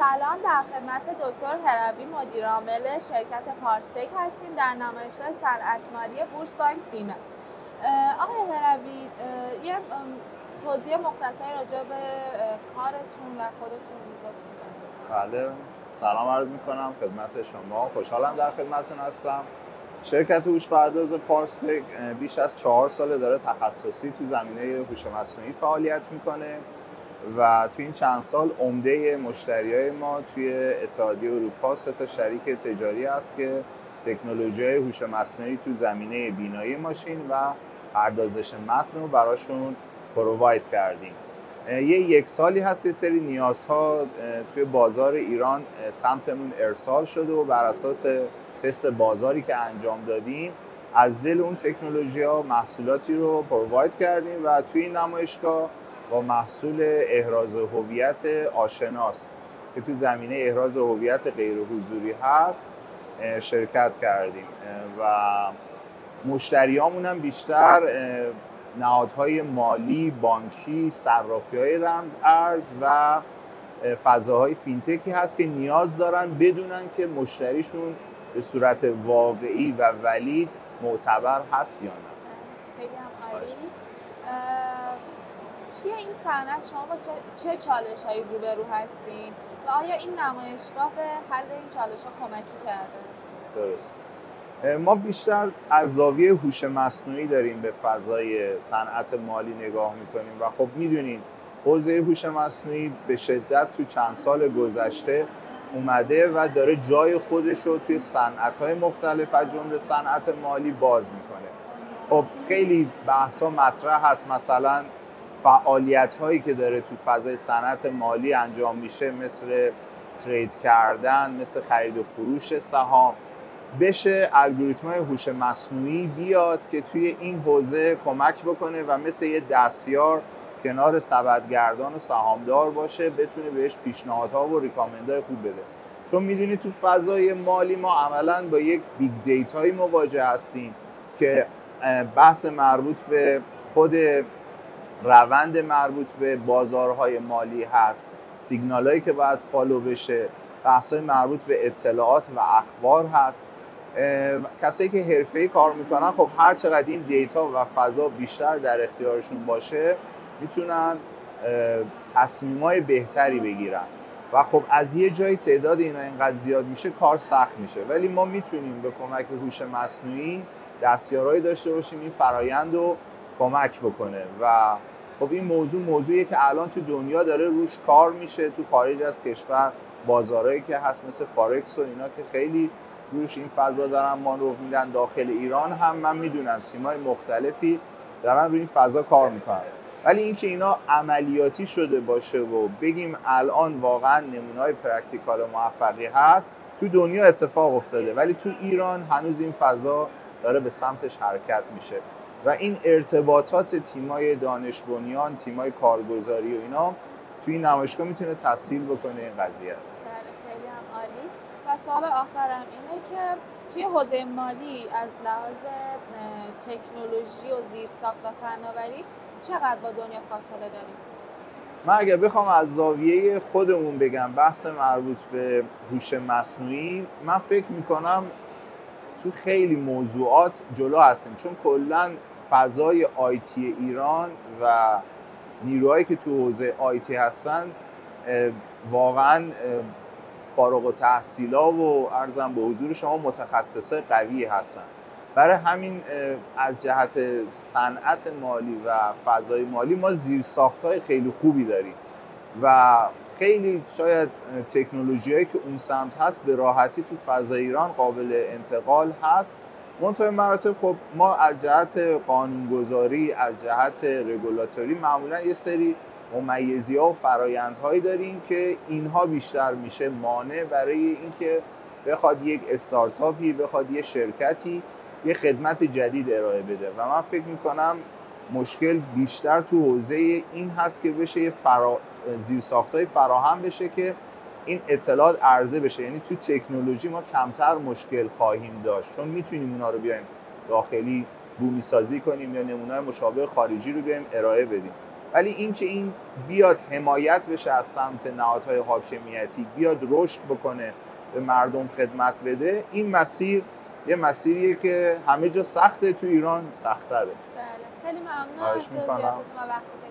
سلام، در خدمت دکتر هروی مدیر عامل شرکت پارستک هستیم در نمایشگاه صنعت مالی بورس بانک بیمه. آقای هروی، یه توضیح مختصری راجع به کارتون و خودتون لطف می‌کنید؟ بله، سلام عرض می‌کنم خدمت شما. خوشحالم در خدمتتون هستم. شرکت هوش پرداز پارستک بیش از 4 ساله داره تخصصی تو زمینه هوش مصنوعی فعالیت میکنه و تو این چند سال عمده مشتریای ما توی اتحادیه اروپا 3 تا شریک تجاری هست که تکنولوژی هوش مصنوعی تو زمینه بینایی ماشین و پردازش متن رو براشون پروواید کردیم. یک سالی هست یه سری نیازها توی بازار ایران سمتمون ارسال شده و بر اساس تست بازاری که انجام دادیم از دل اون تکنولوژی‌ها محصولاتی رو پروواید کردیم و توی این نمایشگاه با محصول احراز هویت آشناس که تو زمینه احراز هویت غیر حضوری هست شرکت کردیم و مشتریامون هم بیشتر نهادهای مالی، بانکی، صرافی‌های رمز ارز و فضاهای فینتکی هست که نیاز دارن بدونن که مشتریشون به صورت واقعی و ولید معتبر هست یا نه. خیلی هم عالی. توی این صنعت شما با چه چالش‌هایی روبرو هستین و آیا این نمایشگاه به حل این چالش‌ها کمکی کرده؟ درست. ما بیشتر از زاویه هوش مصنوعی داریم به فضای صنعت مالی نگاه میکنیم و خب میدونین حوزه هوش مصنوعی به شدت تو چند سال گذشته اومده و داره جای خودش رو توی صنعت‌های مختلف از جمله صنعت مالی باز میکنه. خب خیلی بحثا مطرح هست، مثلا فعالیت‌هایی که داره تو فضای صنعت مالی انجام میشه مثل ترید کردن، مثل خرید و فروش سهام، بشه الگوریتم‌های هوش مصنوعی بیاد که توی این حوزه کمک بکنه و مثل یه دستیار کنار سبدگردان و سهامدار باشه، بتونه بهش پیشنهادها و ریکامندهای خوب بده. چون میدونی تو فضای مالی ما عملاً با یک بیگ دیتایی مواجه هستیم که بحث مربوط به خود روند مربوط به بازارهای مالی هست، سیگنالایی که باید فالو بشه، بحث‌های مربوط به اطلاعات و اخبار هست. کسایی که حرفه‌ای کار میکنن خب هر چقدر این دیتا و فضا بیشتر در اختیارشون باشه میتونن تصمیمای بهتری بگیرن و خب از یه جای تعداد اینا اینقدر زیاد میشه کار سخت میشه، ولی ما میتونیم به کمک هوش مصنوعی دستیارایی داشته باشیم این فرایند رو کمک بکنه و خب این موضوعیه که الان تو دنیا داره روش کار میشه. تو خارج از کشور بازارهایی که هست مثل فارکس و اینا که خیلی روش این فضا دارن مانور میدن، داخل ایران هم من میدونم تیمای مختلفی دارن روی این فضا کار میکنن، ولی اینکه اینا عملیاتی شده باشه و بگیم الان واقعا نمونه‌های پرکتیکال و موفقی هست تو دنیا اتفاق افتاده، ولی تو ایران هنوز این فضا داره به سمتش حرکت میشه و این ارتباطات تیمای دانش بنیان، تیمای کارگزاری و اینا تو این نمایشگاه میتونه تسهیل بکنه این قضیه. بله، خیلی هم عالی. و سوال آخرم اینه که توی حوزه مالی از لحاظ تکنولوژی و زیرساخت و فناوری چقدر با دنیا فاصله داریم؟ من اگه بخوام از زاویه خودمون بگم بحث مربوط به هوش مصنوعی، من فکر میکنم تو خیلی موضوعات جلو هستیم، چون کلا فضای آیتی ایران و نیروهایی که تو حوزه آیتی هستن واقعا فارغ التحصیلا و عرضم به حضور شما متخصصای قوی هستن. برای همین از جهت صنعت مالی و فضای مالی ما زیرساخت‌های خیلی خوبی داریم و خیلی شاید تکنولوژیایی که اون سمت هست به راحتی تو فضای ایران قابل انتقال هست. منتها مراتب خب ما از جهت قانونگذاری، از جهت رگولاتوری معمولا یه سری ممیزی‌ها و فرآیندهایی داریم که اینها بیشتر میشه مانع برای اینکه بخواد یک استارتاپی، بخواد یه شرکتی یه خدمت جدید ارائه بده و من فکر میکنم مشکل بیشتر تو حوزه این هست که بشه یه زیرساختای فراهم بشه که این اطلاعات عرضه بشه. یعنی تو تکنولوژی ما کمتر مشکل خواهیم داشت چون میتونیم اونا رو بیایم داخلی بومی سازی کنیم یا نمونه‌های مشابه خارجی رو بیایم ارائه بدیم. ولی اینکه این بیاد حمایت بشه از سمت نهادهای حاکمیتی، بیاد رشد بکنه، به مردم خدمت بده، این مسیر یه مسیریه که همه جا سخته، تو ایران سخت‌تره. بله، خیلی ممنونم از توضیحاتتون و وقتی